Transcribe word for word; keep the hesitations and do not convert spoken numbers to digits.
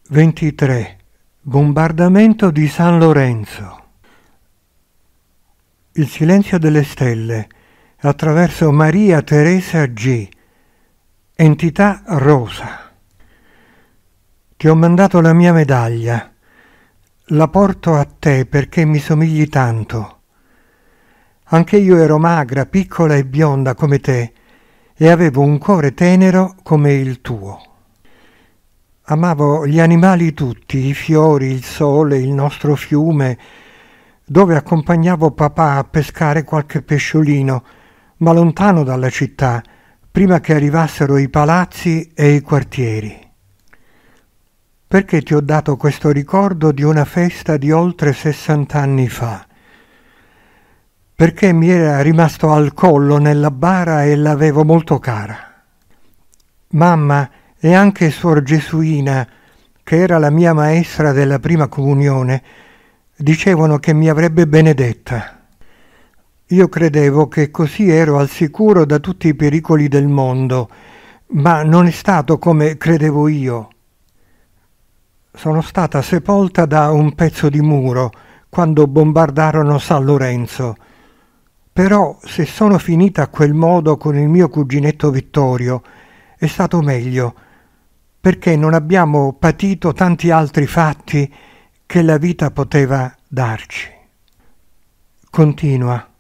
ventitré. Bombardamento di San Lorenzo. Il silenzio delle stelle attraverso Maria Teresa G. Entità rosa. Ti ho mandato la mia medaglia. La porto a te perché mi somigli tanto. Anche io ero magra, piccola e bionda come te e avevo un cuore tenero come il tuo. Amavo gli animali tutti, i fiori, il sole, il nostro fiume, dove accompagnavo papà a pescare qualche pesciolino, ma lontano dalla città, prima che arrivassero i palazzi e i quartieri. Perché ti ho dato questo ricordo di una festa di oltre sessant'anni fa? Perché mi era rimasto al collo nella bara e l'avevo molto cara. Mamma e anche Suor Gesuina, che era la mia maestra della prima comunione, dicevano che mi avrebbe benedetta. Io credevo che così ero al sicuro da tutti i pericoli del mondo, ma non è stato come credevo io. Sono stata sepolta da un pezzo di muro quando bombardarono San Lorenzo. Però se sono finita a quel modo con il mio cuginetto Vittorio, è stato meglio, perché non abbiamo patito tanti altri fatti che la vita poteva darci. Continua.